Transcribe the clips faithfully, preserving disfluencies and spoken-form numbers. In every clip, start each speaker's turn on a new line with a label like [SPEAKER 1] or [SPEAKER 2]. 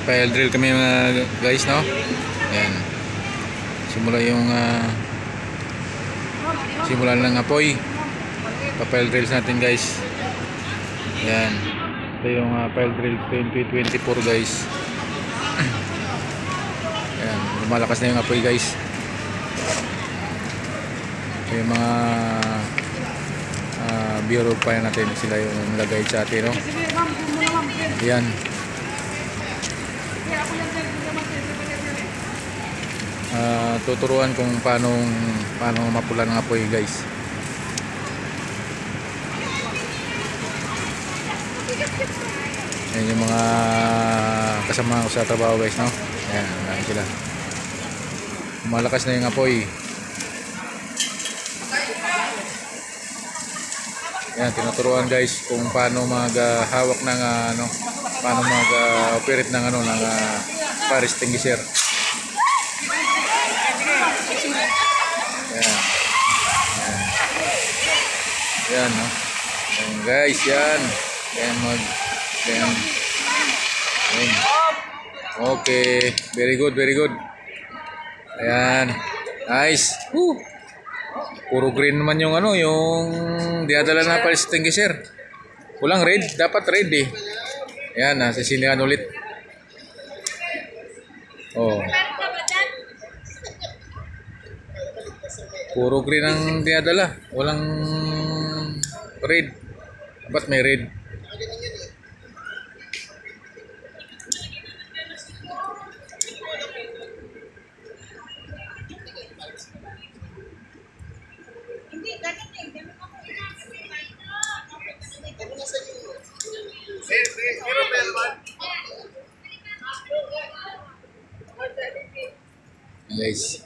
[SPEAKER 1] Nag-pile drill kami mga guys, no? Ayan. Simula yung uh, simula ng apoy. Pa-pile drills natin guys. Ayan. Ito yung uh, pile drill twenty twenty-four guys. Ayan. Lumalakas na yung apoy guys. Ito yung mga uh, bureau pa natin. Sila yung lagay sa atin, no? Ayan. Uh, tuturuan kung paano paano mapula ng apoy guys. Yan yung mga kasama ko sa trabaho guys, no? Ayan, ayan sila. Malakas na yung apoy. Ayan, tinuturuan guys kung paano maghawak ng uh, ano, paano mag-operate uh, ng ano ng uh, fire extinguisher. Ayan. Ayan. Ayan, no? Ayan guys, yan. Ayan mag ayan. Ayan. Okay, very good, very good. Ayan. Nice. Woo. Puro green naman yung ano, yung dinadala na fire extinguisher. Kulang red, dapat red eh. Ayan, nasisinihan ulit. Oh. Puro green ang dinadala. Walang red. Dapat may red. Guys.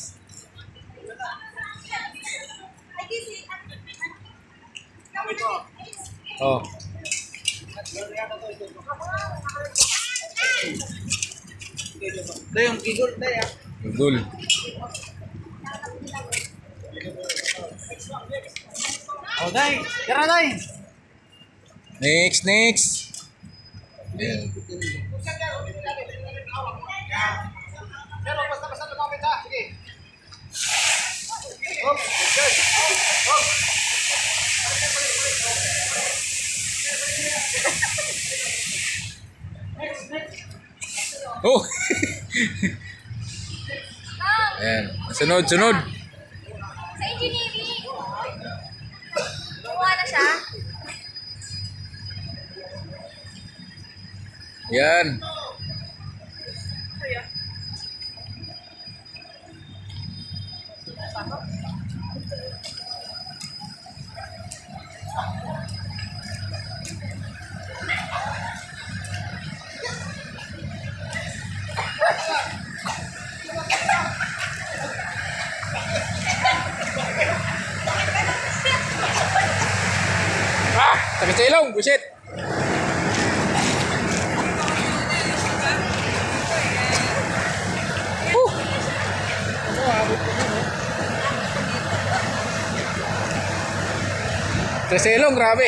[SPEAKER 1] Oh.
[SPEAKER 2] Ito yung gigol tayo.
[SPEAKER 1] Gigol.
[SPEAKER 2] Oh, day. Tara, day.
[SPEAKER 1] Next, next. Yeah.
[SPEAKER 2] Pero basta-basta lumapit ha. Sige. Oh, good. Oh.
[SPEAKER 1] Oh. Ayan. Sunod, sunod.
[SPEAKER 3] Sa engineering. Kumuha na siya.
[SPEAKER 1] Yan. Ah, sakit sa ilong, buset. Uh. Sakit sa ilong, grabe.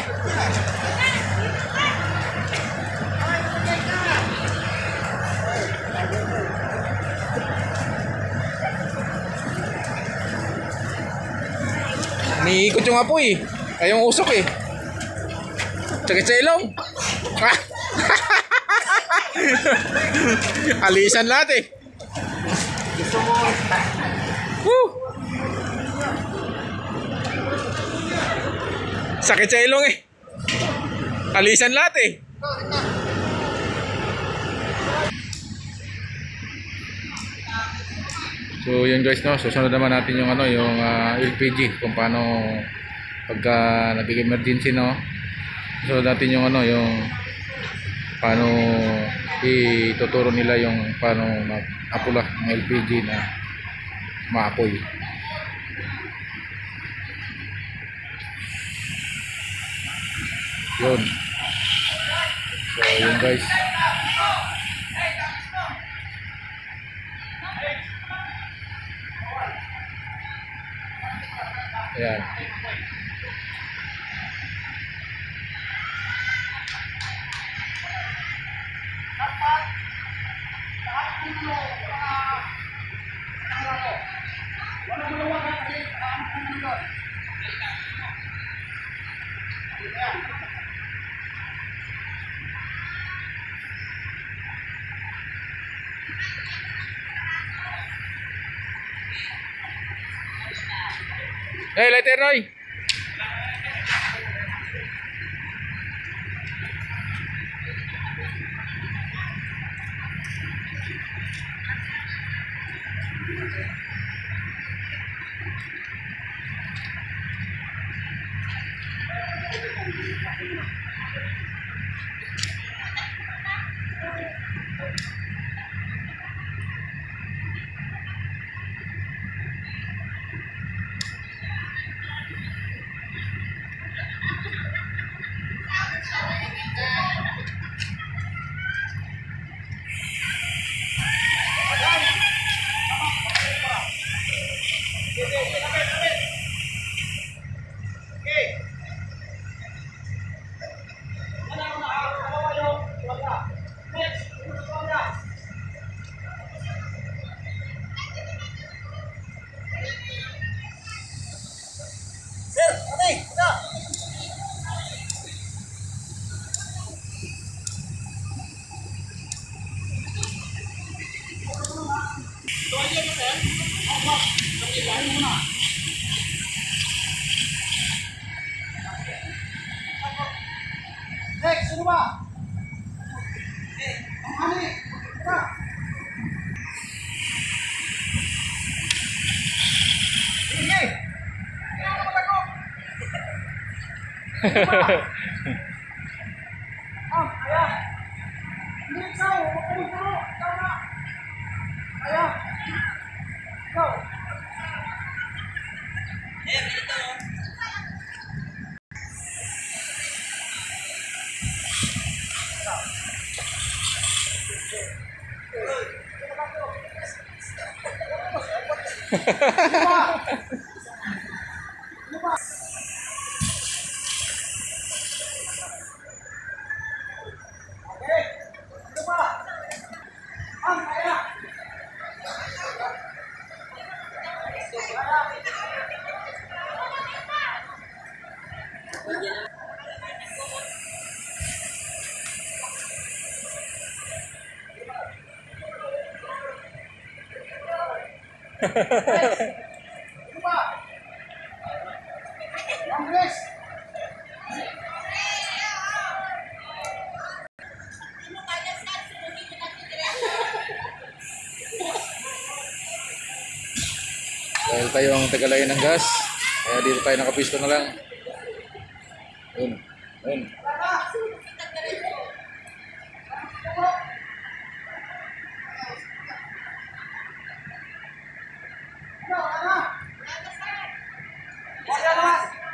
[SPEAKER 1] Niikot yung apoy eh. Ay yung usok eh. Sakit sa ilong. Alisan lahat eh.
[SPEAKER 2] Gusto mo.
[SPEAKER 1] Woo! Sakit sa ilong eh. Alisan lahat eh. So yun guys, no, susunod naman natin yung ano, yung uh, L P G kung paano pagka nag-emergency, no. So natin yung ano, yung paano ituturo nila yung paano mag-apula ng L P G na maapoy. Yun. So yun guys. Ayan. Hey, lighter Roy.
[SPEAKER 2] Sir, ate, ito. Next, sino ba? Ang ani, ito. Sige. Kaya ako mabago. Ah, ayan. Hindi, ikaw. Huwag ka magturo. Ikaw na. Ayan. Ikaw. Okay. Ito pa. Ang ayan. Ito pa. Ang rest.
[SPEAKER 1] Dahil tayo ang tagalayan ng gas, kaya dito tayo nakapisto na lang. Yun. Yun.
[SPEAKER 2] Ito, ano? Wala na.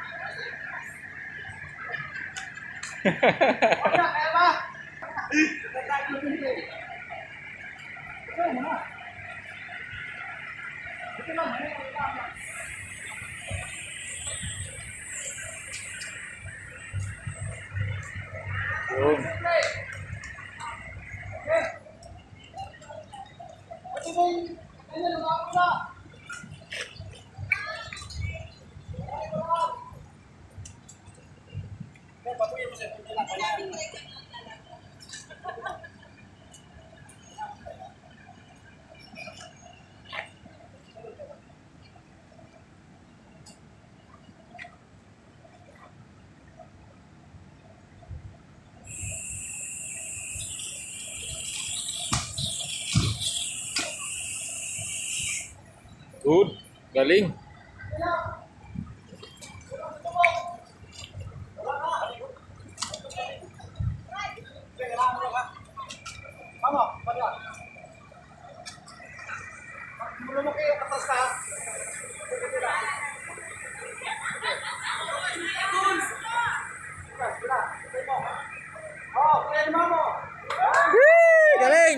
[SPEAKER 2] Wala, kaya ba? Ito na. Ito na.
[SPEAKER 1] Yun.
[SPEAKER 2] Okay. Okay. Ito ba yung ano, nakakula?
[SPEAKER 1] Good. Galing.
[SPEAKER 2] Ano? Wala. Mula mo kayo katas ka. Oh, kaya naman mo.
[SPEAKER 1] Wee! Galing.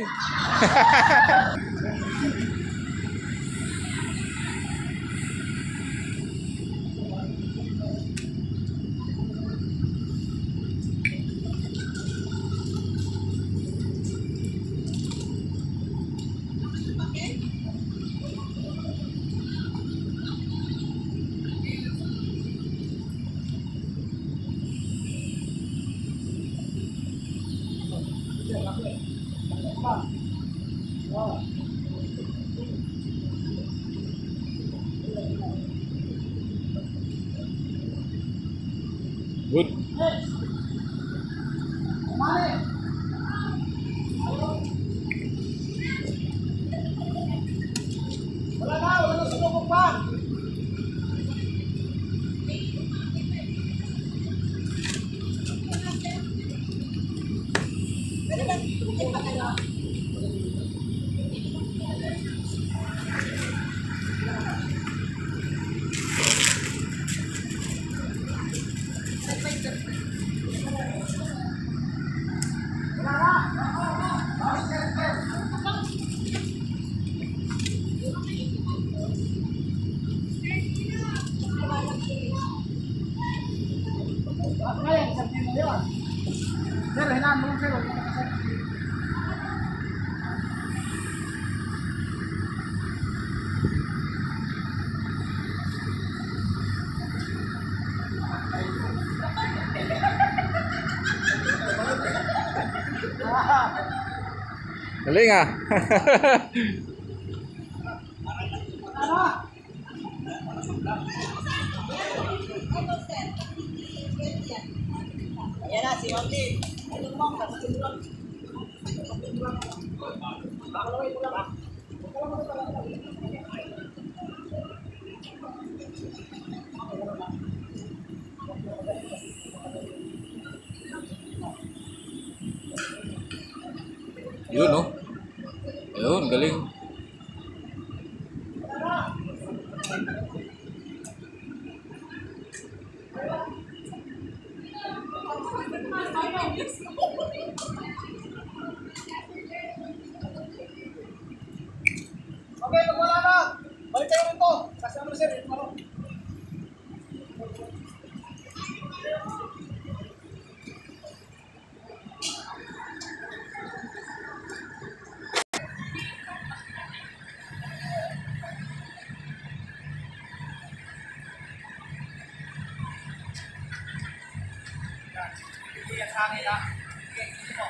[SPEAKER 2] Oh.
[SPEAKER 1] Good.
[SPEAKER 2] Wala na, wala na sumubok pa. Ngayon, sabihin mo yun. Sir, hinaan mo lang, sir.
[SPEAKER 1] Galing ah.
[SPEAKER 2] Ayan na, si Onti.
[SPEAKER 1] Yun no. Yun, galing.
[SPEAKER 2] Okay, pag wala na, balik tayo rito. Kasi ano, sir, ito ano. Iya, sa akin ha. Okay, ito.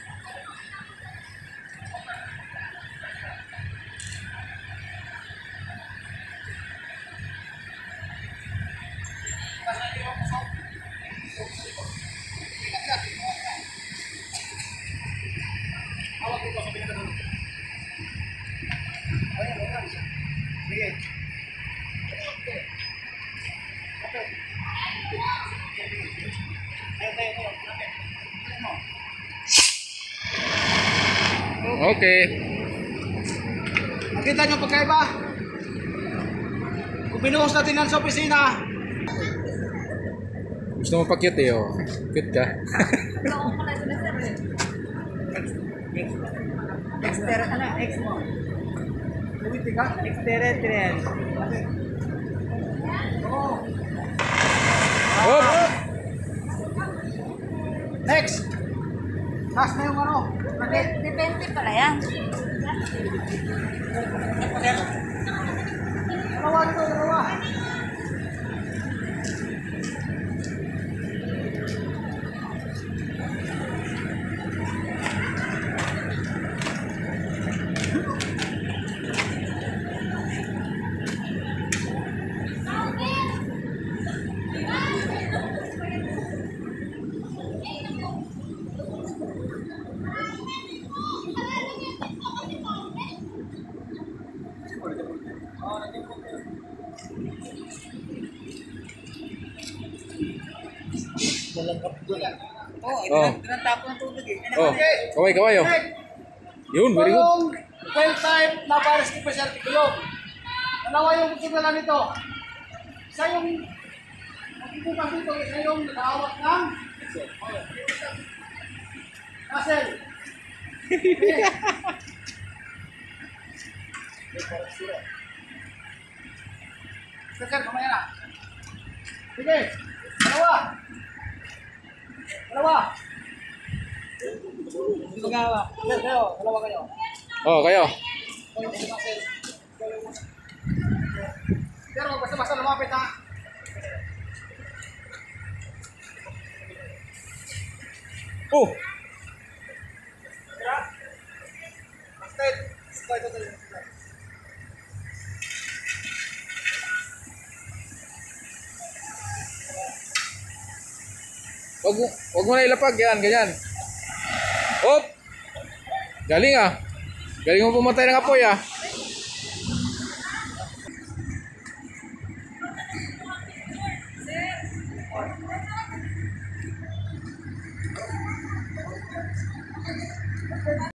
[SPEAKER 2] Hawak ko po sa pinagdalo. Ayan, ayan. Sige. Okay. Okay. Ayan, ayan, ayan.
[SPEAKER 1] Okay.
[SPEAKER 2] Nakita niyo pagkaiba? Kung binuhos natin yan sa opisina,
[SPEAKER 1] Gusto mo pa cute eh, oh. Cute ka.
[SPEAKER 3] Ikaw ko pala sila sir eh.
[SPEAKER 2] exter, ano, ex mo. Uwiti ka? Extraterrestrial. Oo.
[SPEAKER 1] Oh!
[SPEAKER 2] Next! Taas na yung ano. Nakit.
[SPEAKER 3] Depende pala yan.
[SPEAKER 2] Dalawa dito, dalawa.
[SPEAKER 3] Oo,
[SPEAKER 1] Oh.
[SPEAKER 3] tinatapo ng tubig eh.
[SPEAKER 1] Oh, kaway, kaway, oh. Yun, very good.
[SPEAKER 2] Yung well type na virus ni Presidente Kulog. Dalawa yung kikilala nito. Isa yung magbubukas dito, isa yung nakahawak ng Russell. Sir, mamaya na. Sige, dalawa. Dalawa. Magawa. Sir, kayo, dalawa kayo.
[SPEAKER 1] Oh, kayo.
[SPEAKER 2] Pero basta-basta lumapit ha.
[SPEAKER 1] Oh!
[SPEAKER 2] Stay. Stay, stay, stay.
[SPEAKER 1] Wag mo, wag mo na ilapag yan, ganyan. Hop! Galing ah. Galing mo pumatay ng apoy ah.